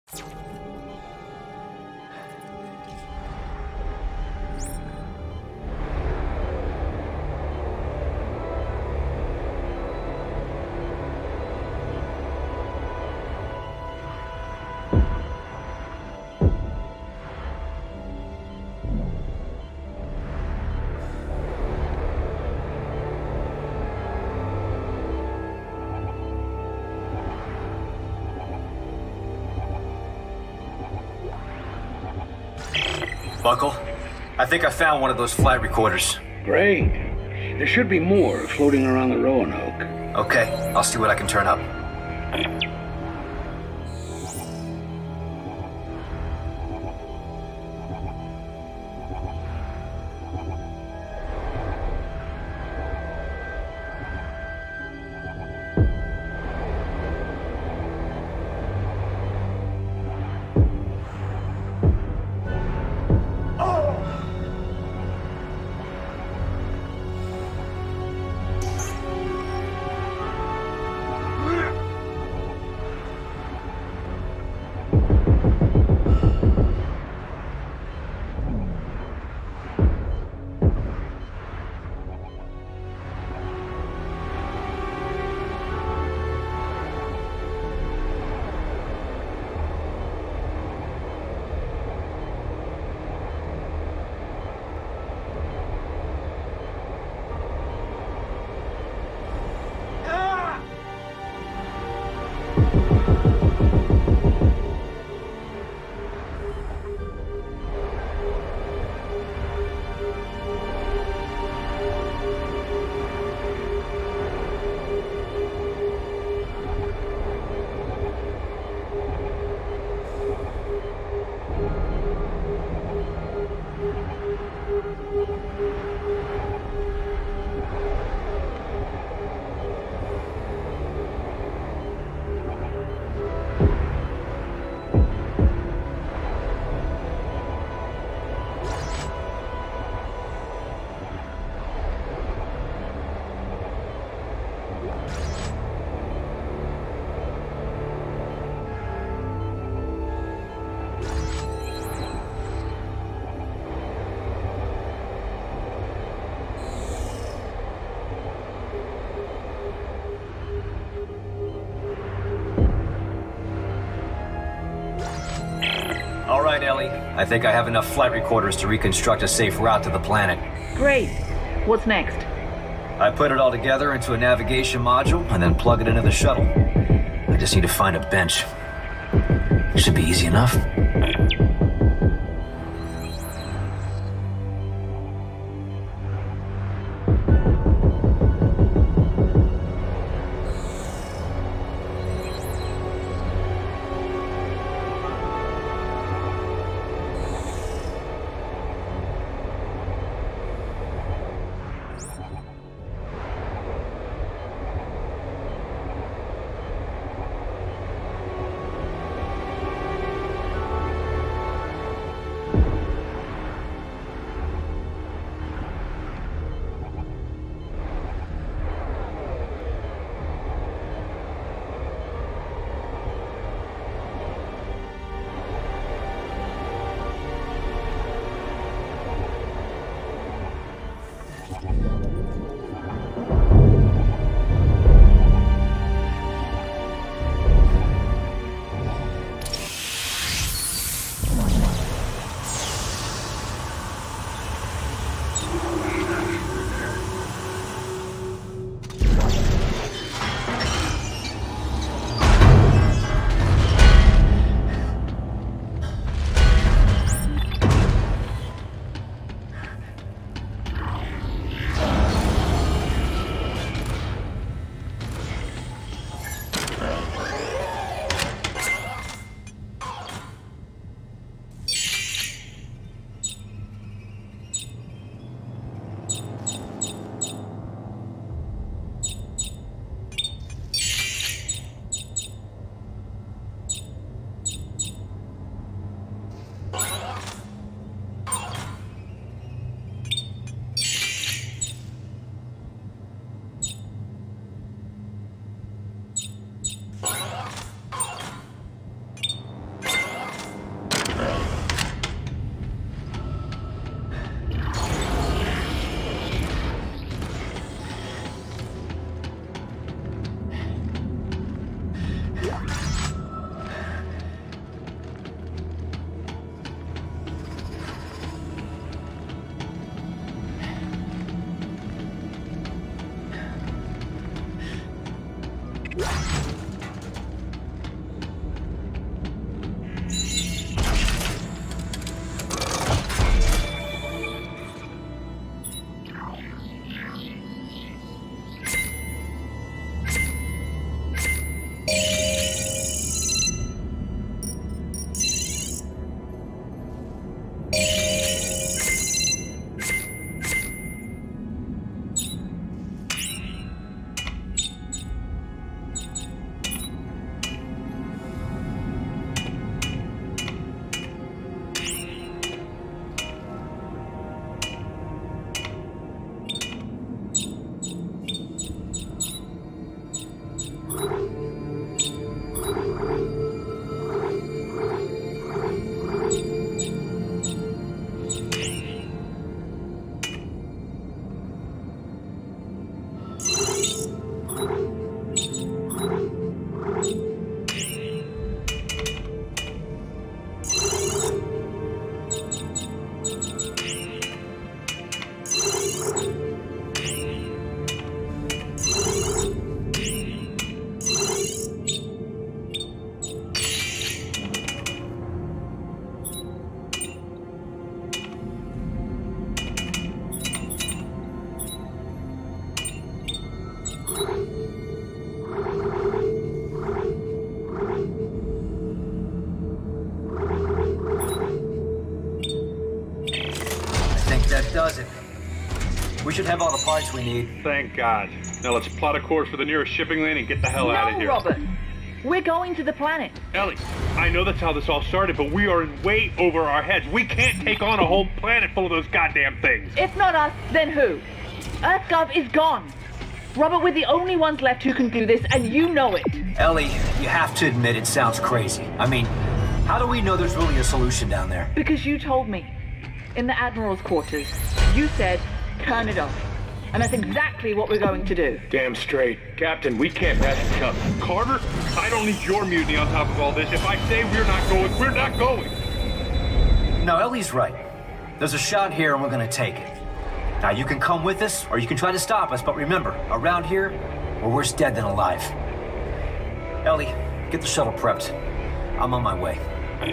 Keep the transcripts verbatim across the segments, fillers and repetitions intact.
Buckle, I think I found one of those flight recorders. Great. There should be more floating around the Roanoke. Okay, I'll see what I can turn up. All right, Ellie. I think I have enough flight recorders to reconstruct a safe route to the planet. Great. What's next? I put it all together into a navigation module and then plug it into the shuttle. I just need to find a bench. Should be easy enough. We should have all the parts we need. Thank God. Now let's plot a course for the nearest shipping lane and get the hell out of No, here. Robert. We're going to the planet. Ellie, I know that's how this all started, but we are in way over our heads. We can't take on a whole planet full of those goddamn things. If not us, then who? EarthGov is gone. Robert, we're the only ones left who can do this, and you know it. Ellie, you have to admit it sounds crazy. I mean, how do we know there's really a solution down there? Because you told me. In the Admiral's quarters, you said, turn it off. And that's exactly what we're going to do. Damn straight. Captain, we can't pass the cup. Carter, I don't need your mutiny on top of all this. If I say we're not going, we're not going. No, Ellie's right. There's a shot here and we're gonna take it. Now, you can come with us, or you can try to stop us, but remember, around here, we're worse dead than alive. Ellie, get the shuttle prepped. I'm on my way.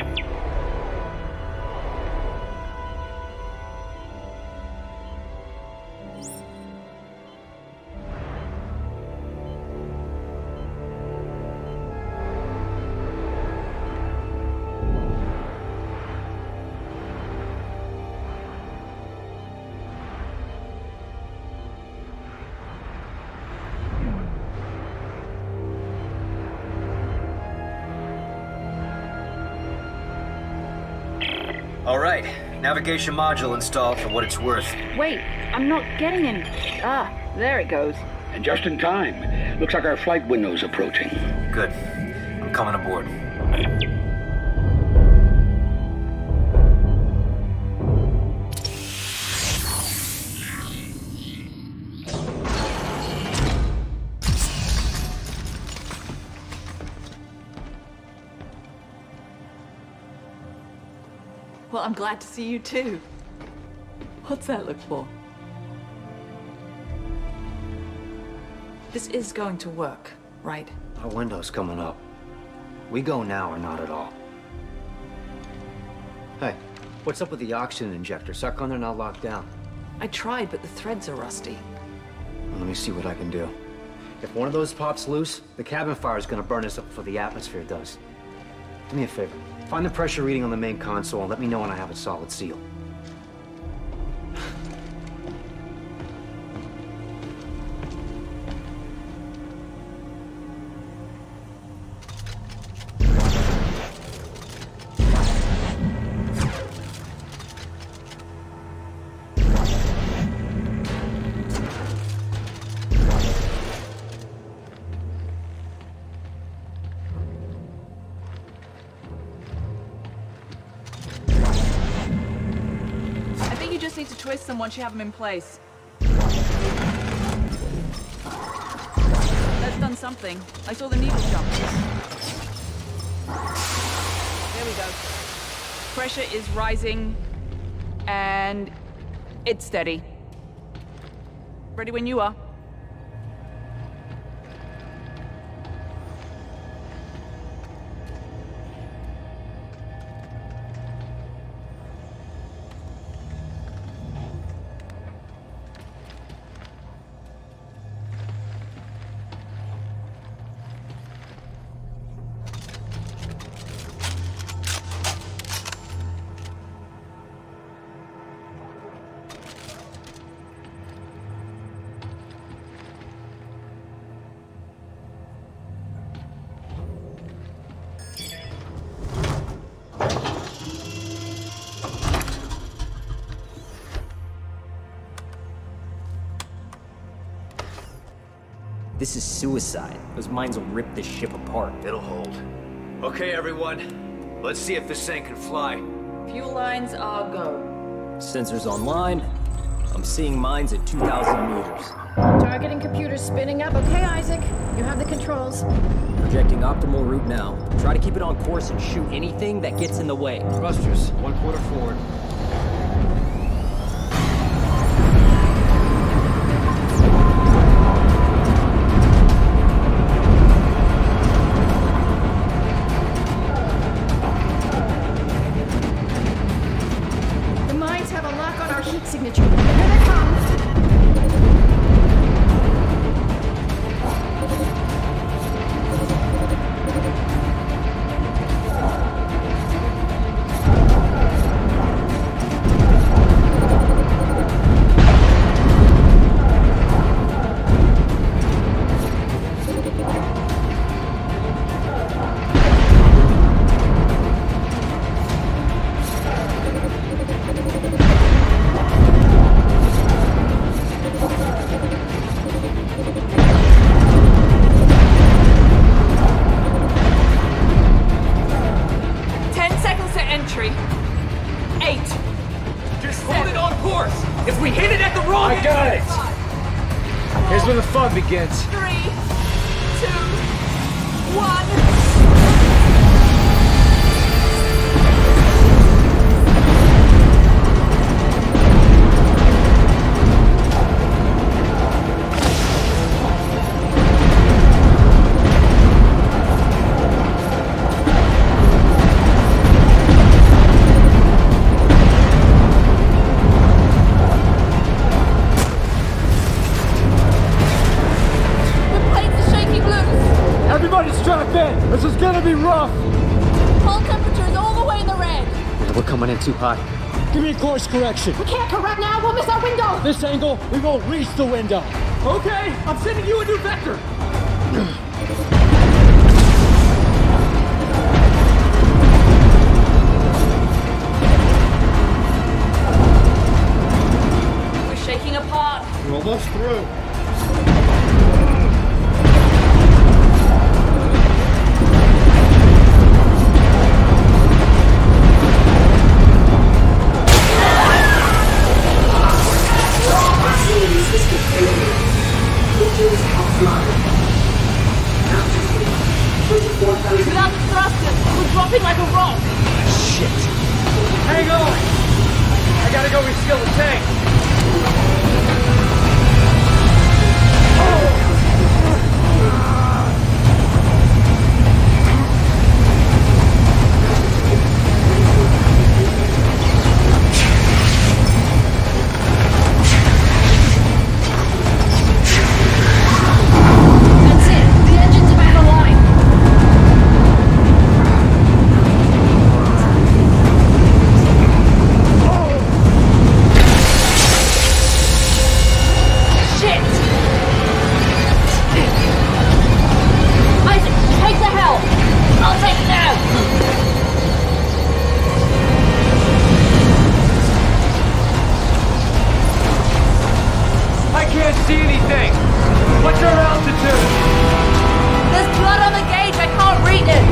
All right, navigation module installed for what it's worth. Wait, I'm not getting any. Ah, there it goes. And just in time. Looks like our flight window's approaching. Good. I'm coming aboard. Well, I'm glad to see you too. What's that look for? This is going to work, right? Our window's coming up. We go now or not at all. Hey, what's up with the oxygen injector? Suck they're not locked down. I tried, but the threads are rusty. Well, let me see what I can do. If one of those pops loose, the cabin fire is gonna burn us up before the atmosphere does. Do me a favor. Find the pressure reading on the main console and let me know when I have a solid seal. Need to twist them once you have them in place. That's done something. I saw the needle jump. There we go. Pressure is rising, and it's steady. Ready when you are. This is suicide. Those mines will rip this ship apart. It'll hold. Okay, everyone. Let's see if this thing can fly. Fuel lines are go. Sensors online. I'm seeing mines at two thousand meters. Targeting computers spinning up. Okay, Isaac. You have the controls. Projecting optimal route now. Try to keep it on course and shoot anything that gets in the way. Thrusters, one quarter forward. Signature. Here they come. If we hit it at the wrong... I got it! Here's where the fun begins. Three, two, one. This is gonna be rough! Hull temperature is all the way in the red. We're coming in too hot. Give me a course correction. We can't correct now. We'll miss our window. This angle, we won't reach the window. Okay, I'm sending you a new vector. We're shaking apart. We're almost through. Without the thrusters, we're dropping like a rock. Shit. Hang on! I gotta go reseal the tank. That's it. The engine's about to line. Shit! Isaac, take the helm. I'll take it now. I can't see anything! What's our altitude? There's blood on the gauge. I can't read it.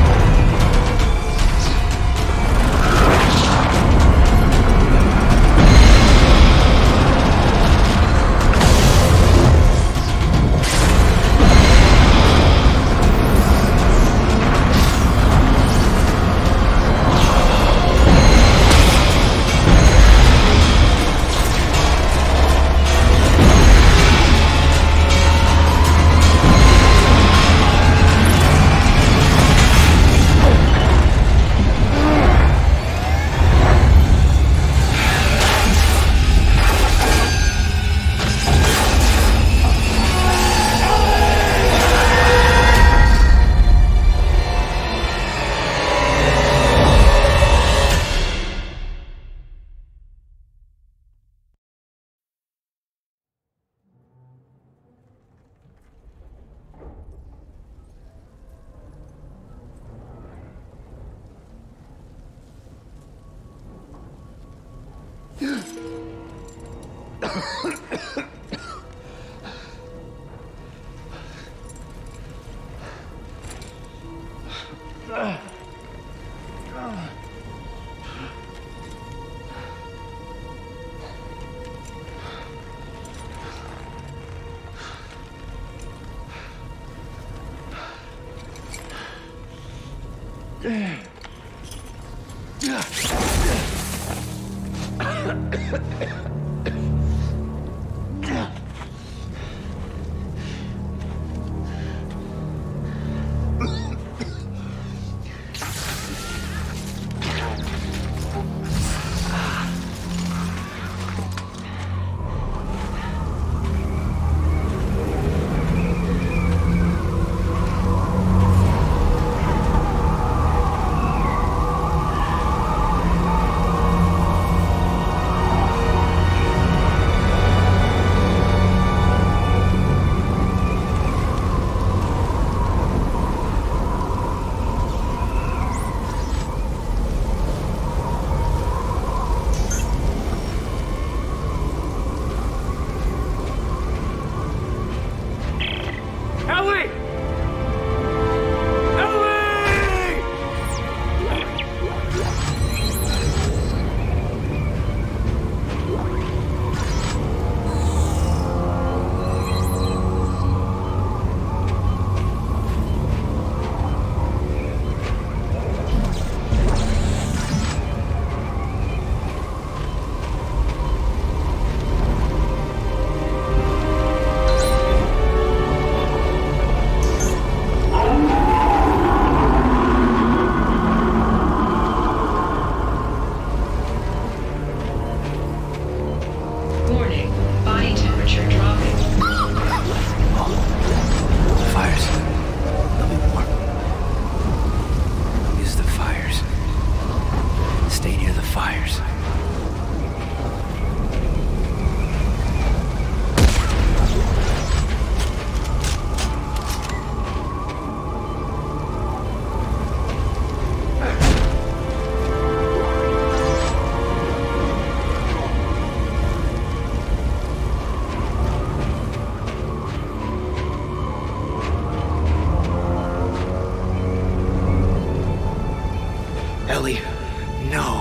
Ellie, no.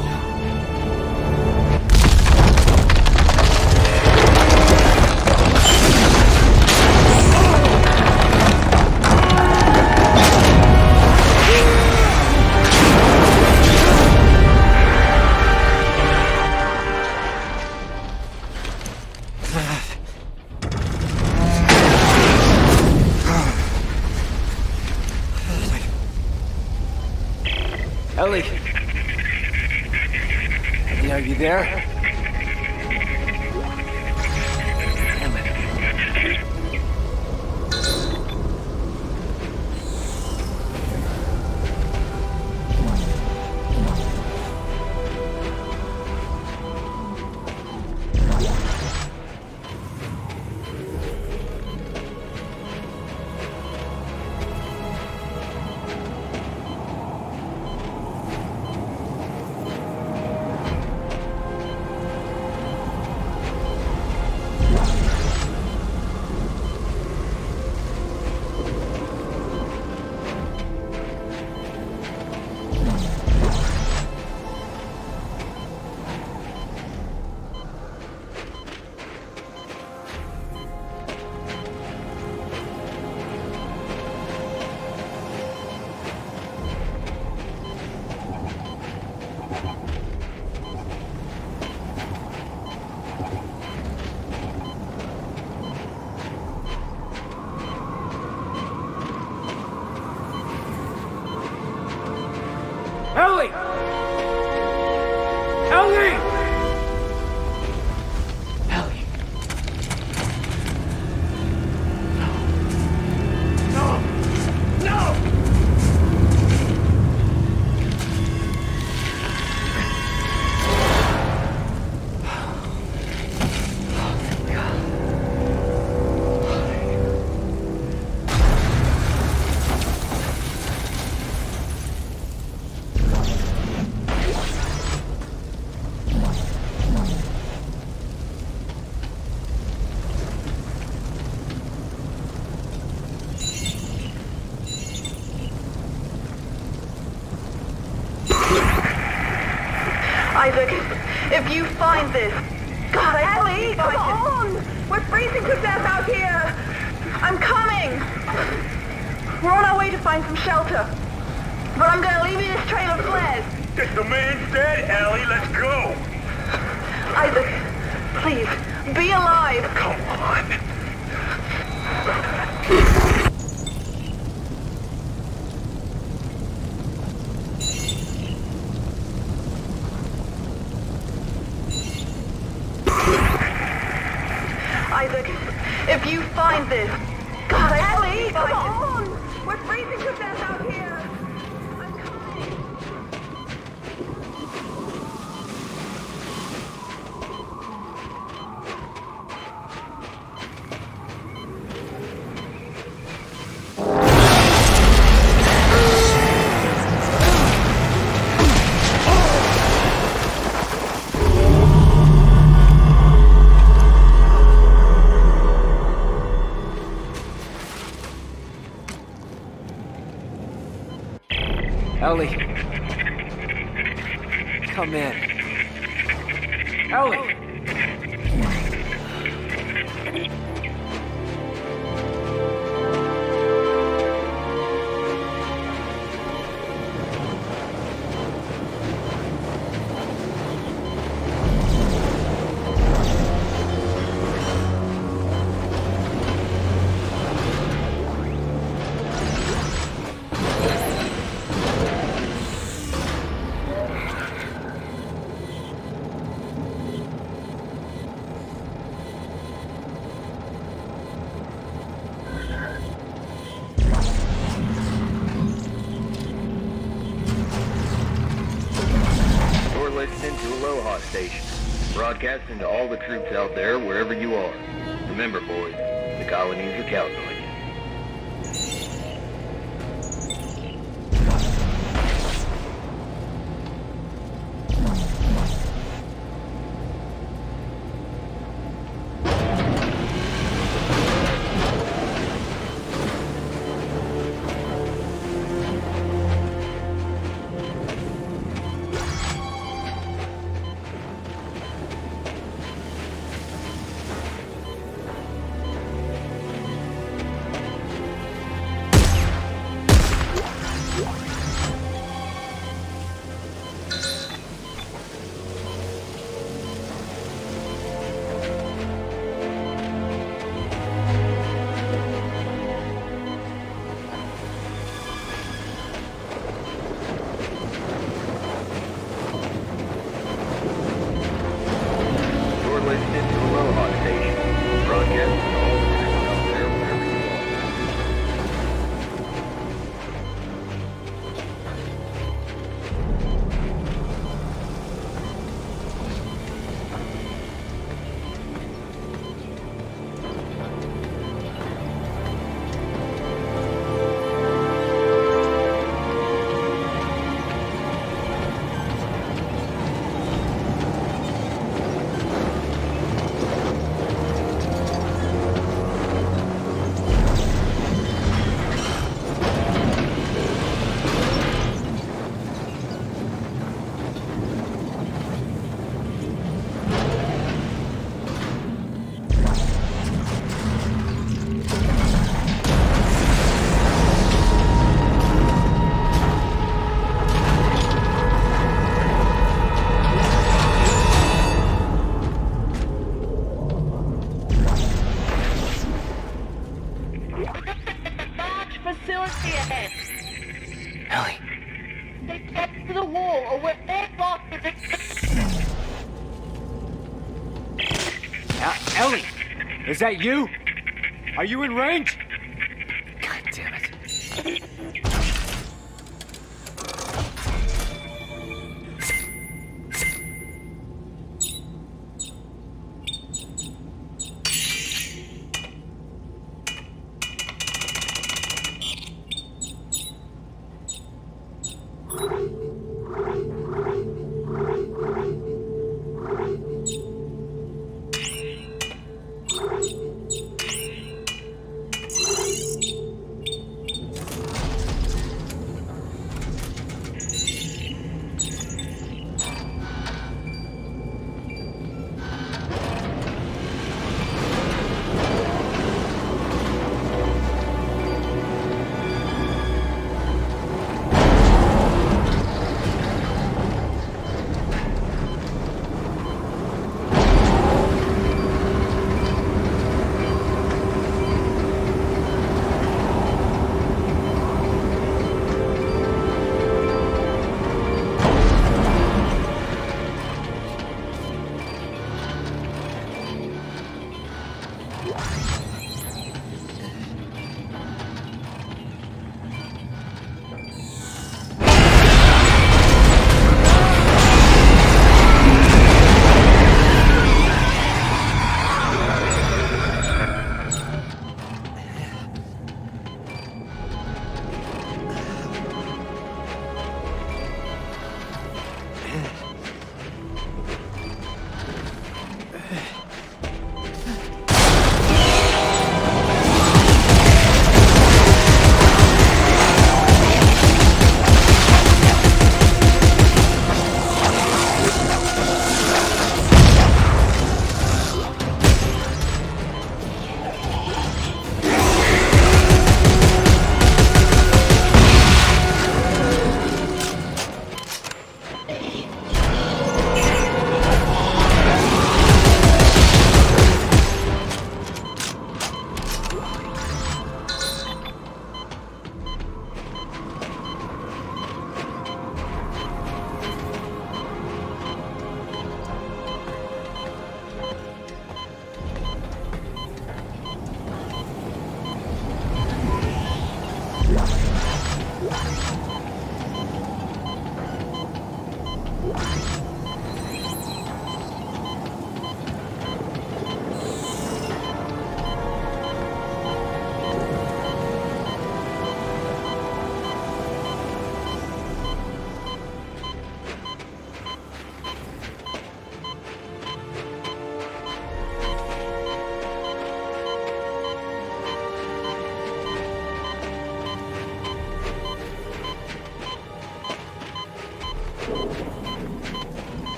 Ellie. Ellie, are you there? Damn it. Ellie! Ellie! Ellie. No. No. No! Isaac, if you find this... God, I Ellie, come on! We're freezing to death out here! I'm coming! We're on our way to find some shelter. But I'm gonna leave you this trail of flares. If the man's dead, Ellie, let's go! Isaac, please, be alive! Come on! Isaac, if you find this... God, I Ellie, come on! We're freezing to death out here! I'm coming! Ellie. Come in. Ellie! Listening to Aloha Station, broadcasting to all the troops out there wherever you are. Remember, boys, the colonies are counting on you. Stay next to the wall, or we're all lost in this. Uh, Ellie, is that you? Are you in range? God damn it.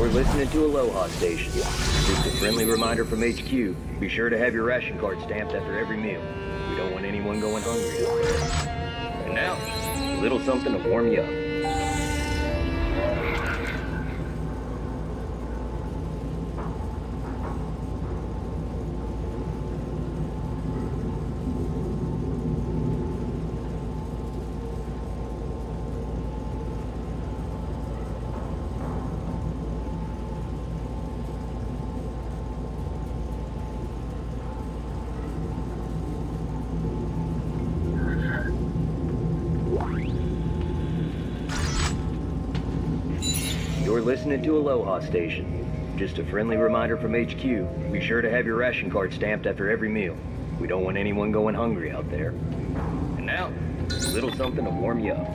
You're listening to Aloha Station. Just a friendly reminder from H Q. Be sure to have your ration card stamped after every meal. We don't want anyone going hungry out there. And now, a little something to warm you up. You're listening to Aloha Station. Just a friendly reminder from H Q. Be sure to have your ration card stamped after every meal. We don't want anyone going hungry out there. And now, a little something to warm you up.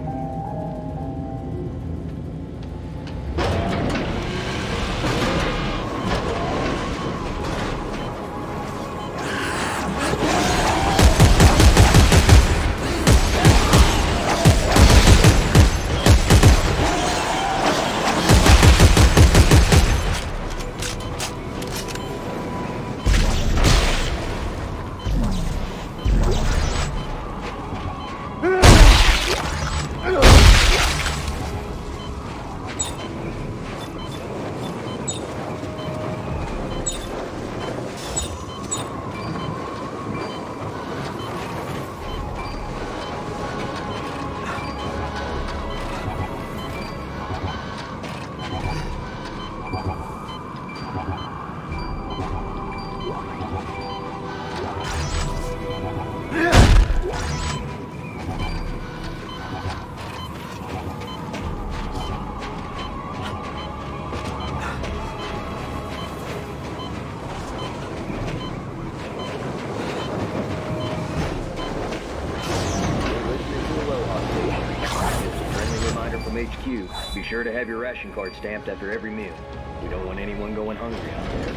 H Q. Be sure to have your ration card stamped after every meal. We don't want anyone going hungry out there.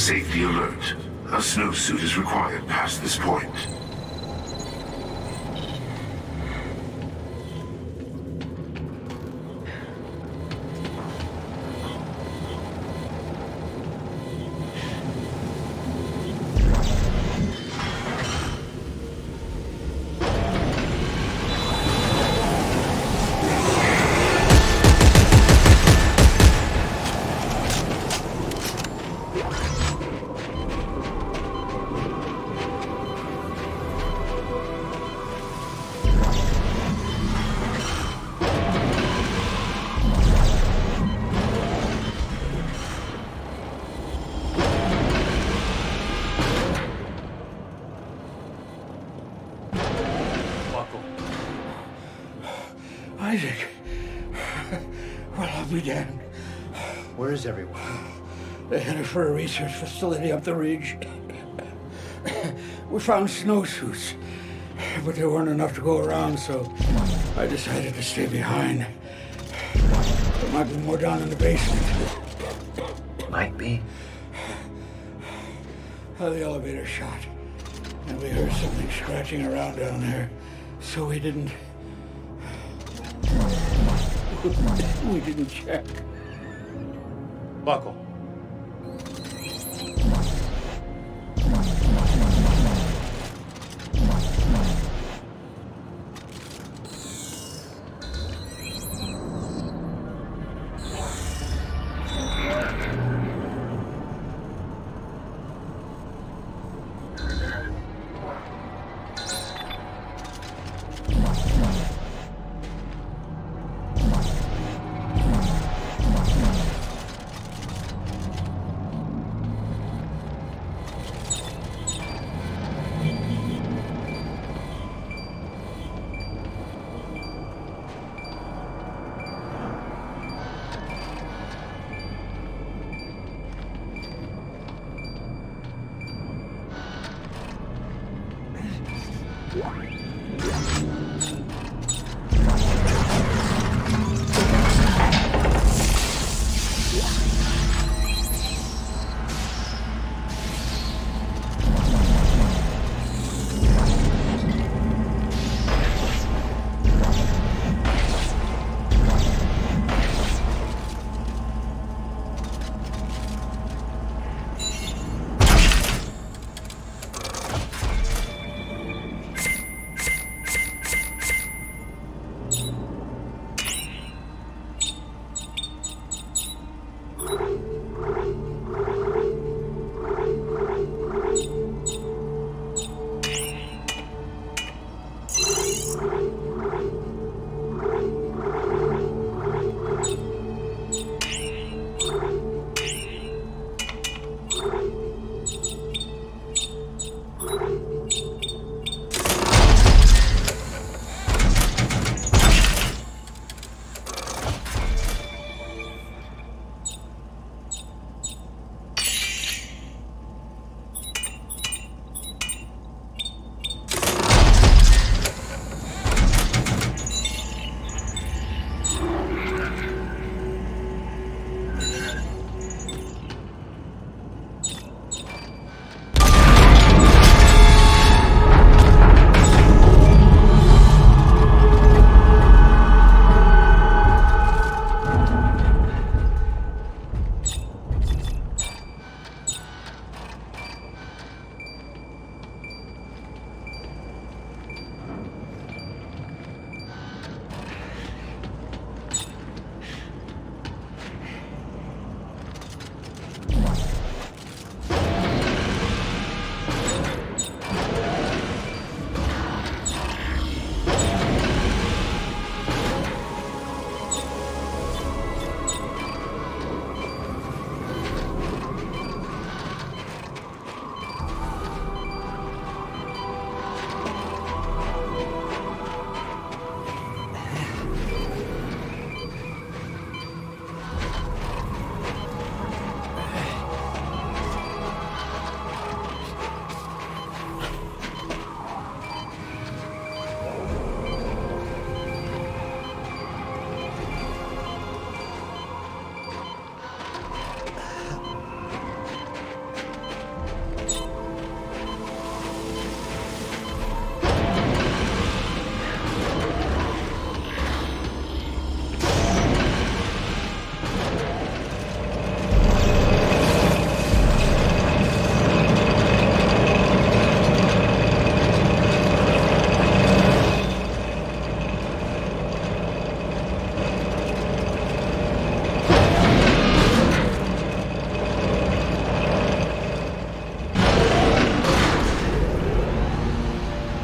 Safety alert. A snowsuit is required past this point. Isaac. Well, I'll be damned. Where is everyone? They headed for a research facility up the ridge. We found snowsuits, but there weren't enough to go around, so I decided to stay behind. There might be more down in the basement. Might be. Uh, the elevator shot, and we heard something scratching around down there, so we didn't... we didn't check. Buckle.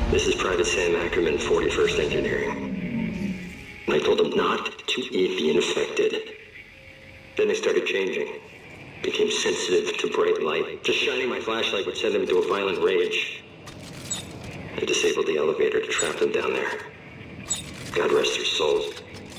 This is Private Sam Ackerman, forty-first Engineering. I told them not to eat the infected. Then they started changing. Became sensitive to bright light. Just shining my flashlight would send them into a violent rage. I disabled the elevator to trap them down there. God rest their souls.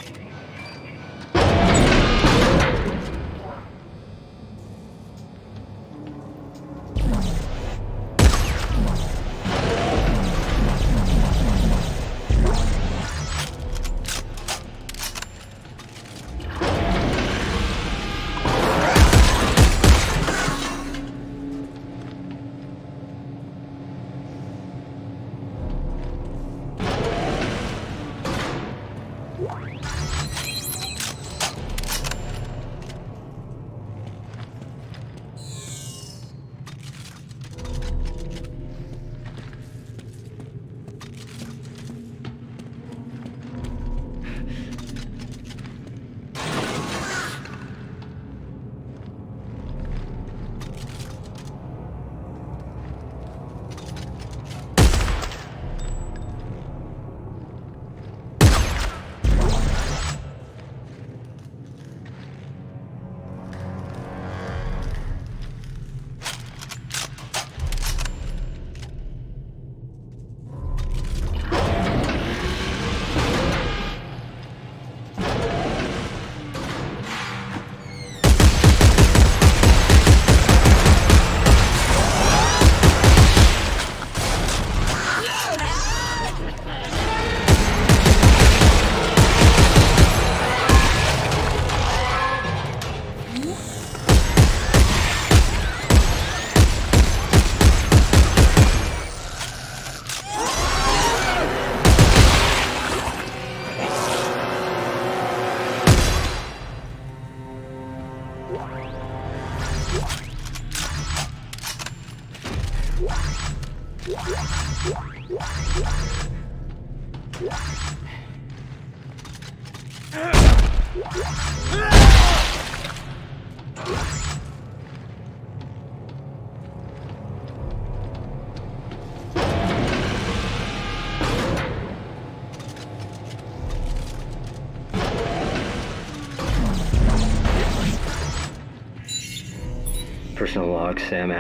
Personal log, Sam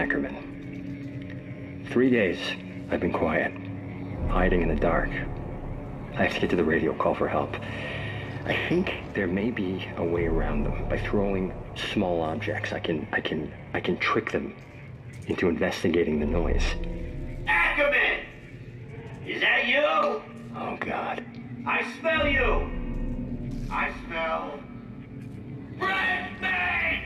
Ackerman. Three days I've been quiet, hiding in the dark. I have to get to the radio call for help. I think there may be a way around them. By throwing small objects, I can, I can, I can trick them into investigating the noise. Ackerman! Is that you? Oh, God. I smell you! I smell... Red meat!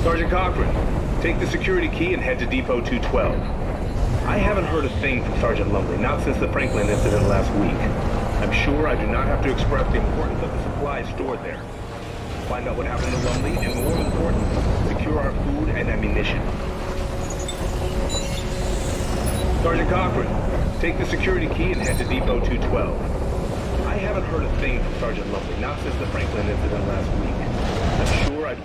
Sergeant Cochran, take the security key and head to Depot two twelve. I haven't heard a thing from Sergeant Lumley, not since the Franklin incident last week. I'm sure I do not have to express the importance of the supplies stored there. Find out what happened to Lumley, and more important, secure our food and ammunition. Sergeant Cochran, take the security key and head to Depot two twelve. I haven't heard a thing from Sergeant Lumley, not since the Franklin incident last week. I'm sure I...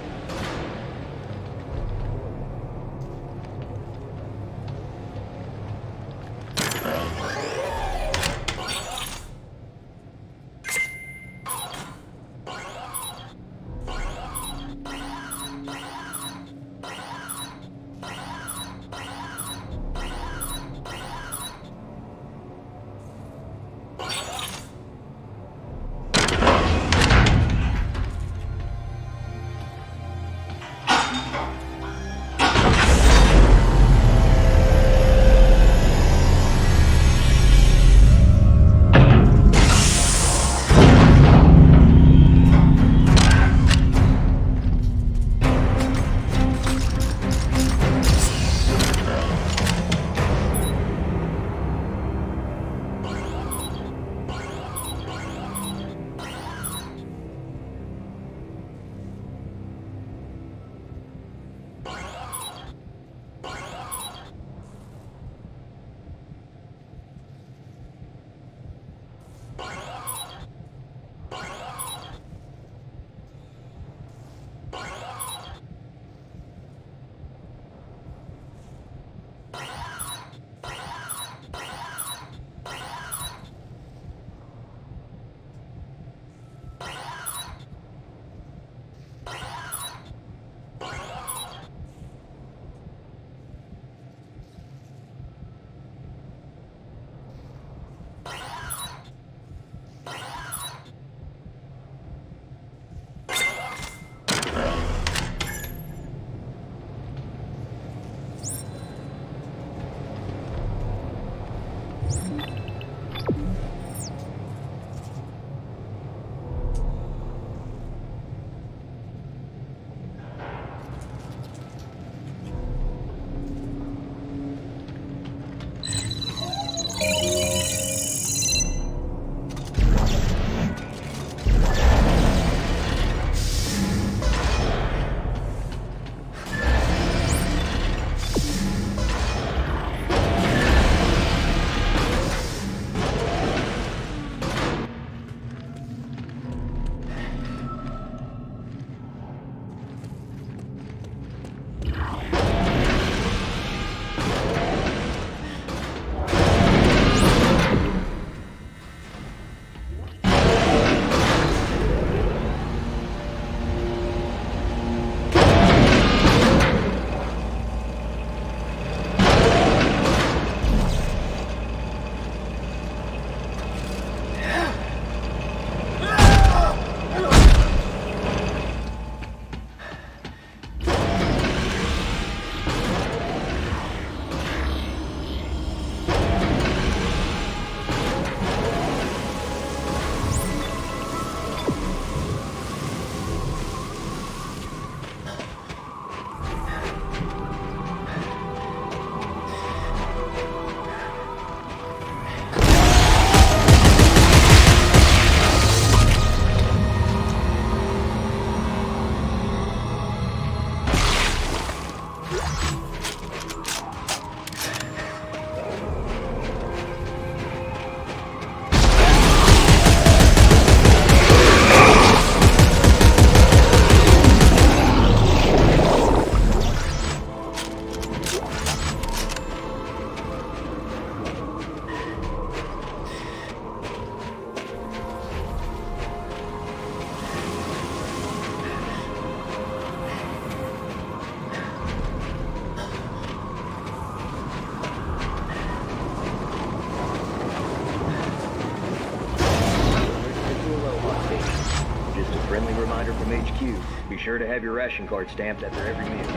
Be sure to have your ration card stamped after every meal.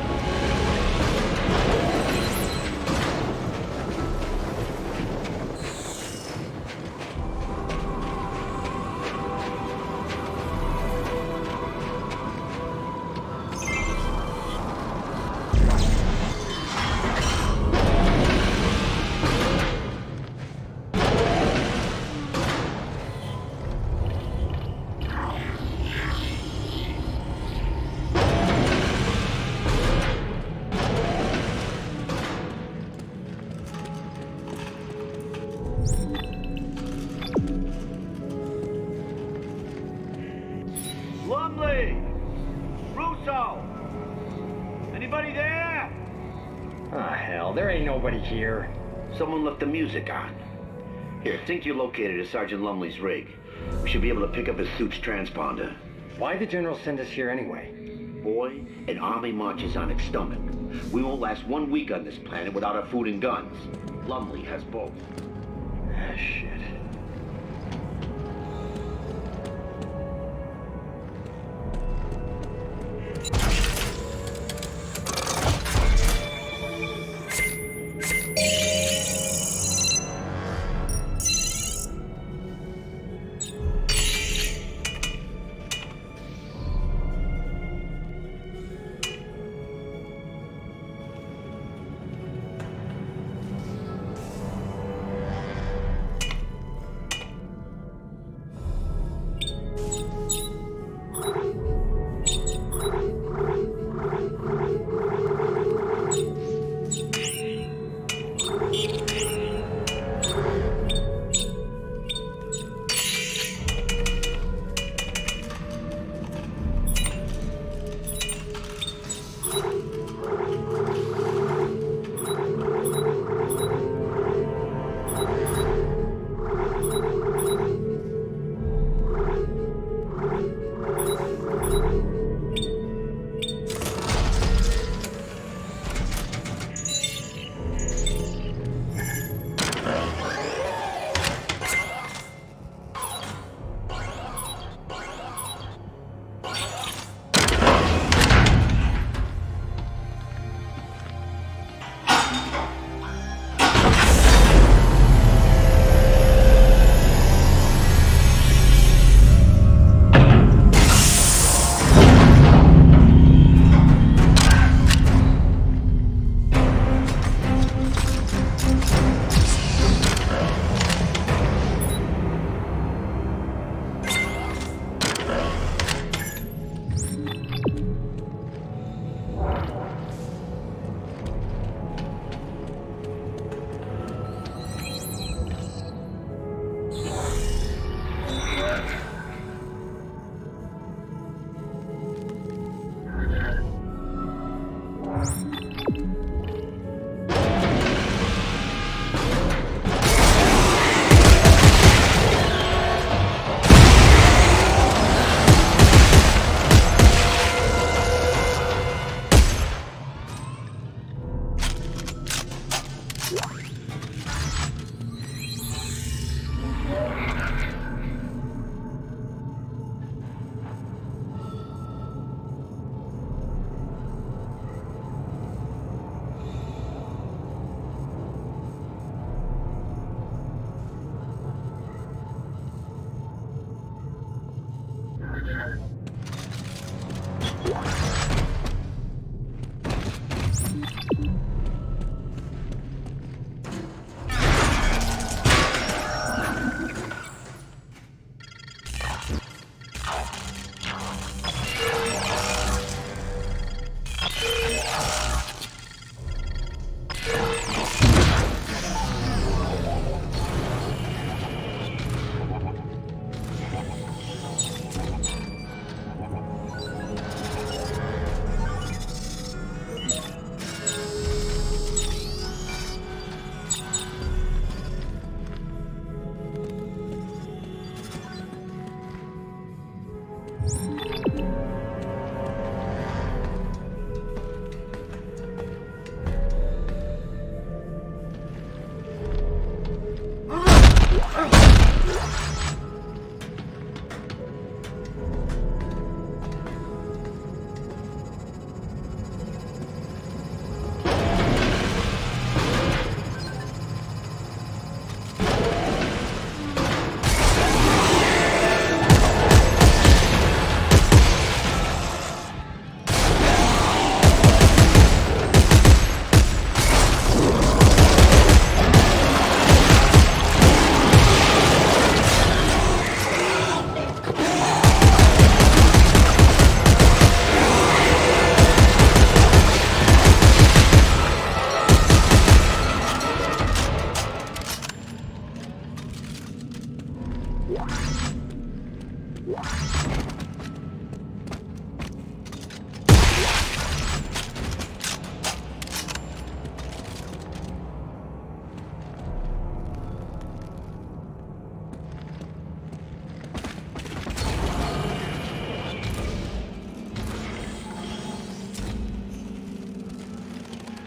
so-so? Anybody there? Ah, hell, there ain't nobody here. Someone left the music on. Here, think you're located at Sergeant Lumley's rig. We should be able to pick up his suit's transponder. Why'd the General send us here anyway? Boy, an army marches on its stomach. We won't last one week on this planet without our food and guns. Lumley has both. Ah, shit.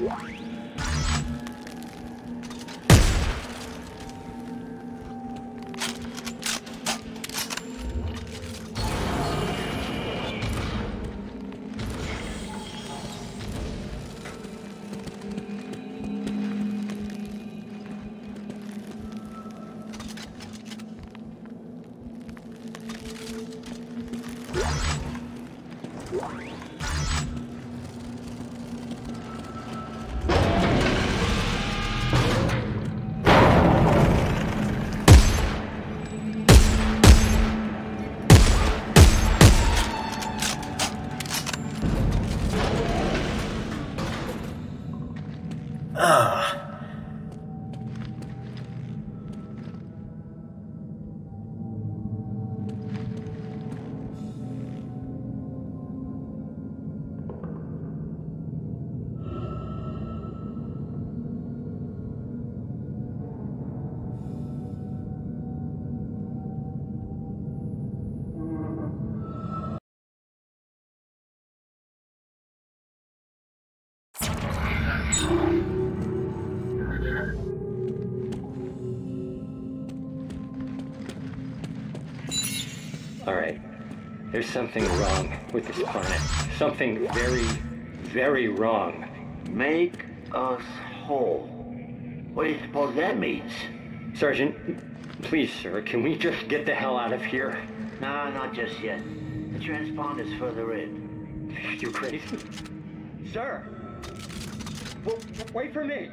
Alright. There's something wrong with this planet. Something very, very wrong. Make us whole. What do you suppose that means? Sergeant, please, sir, can we just get the hell out of here? No, not just yet. The transponder's further in. You crazy? Sir! W wait for me!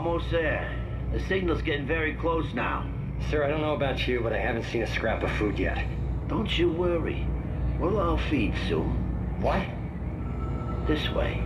almost there. The signal's getting very close now. Sir, I don't know about you, but I haven't seen a scrap of food yet. Don't you worry. We'll all feed soon. What? This way.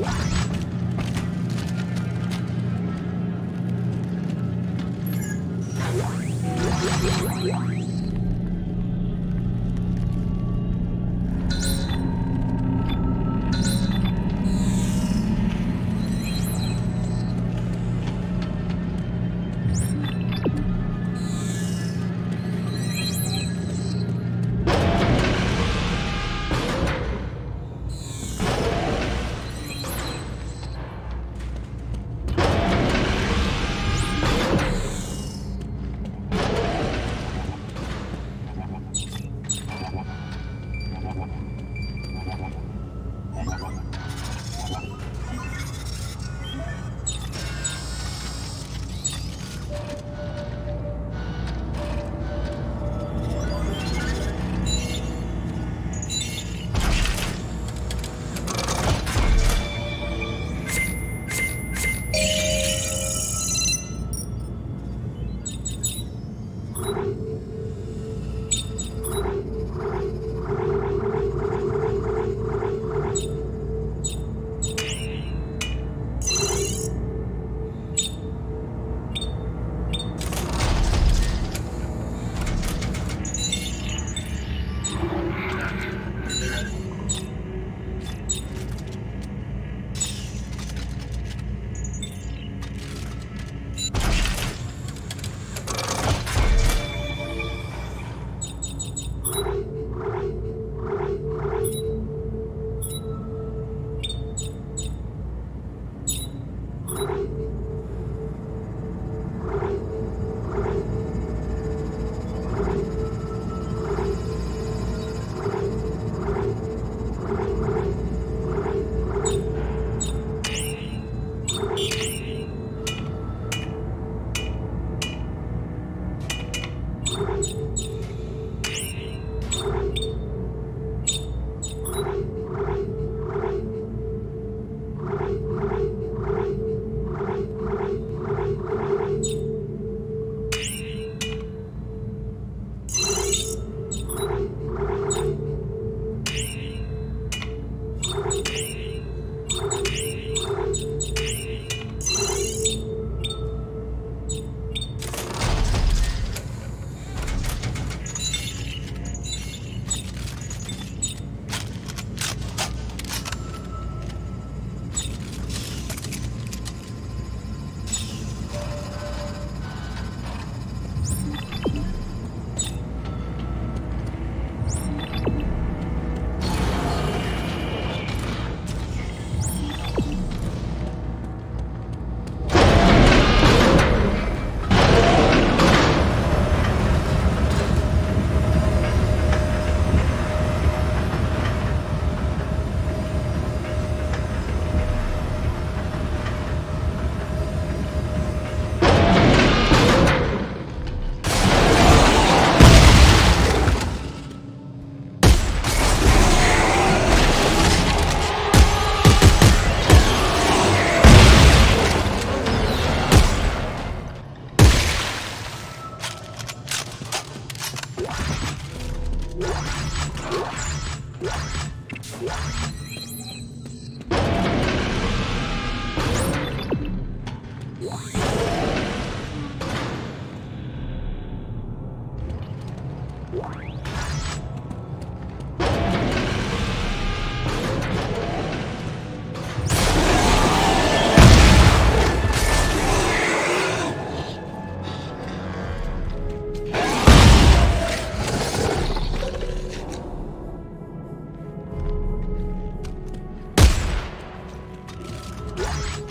What?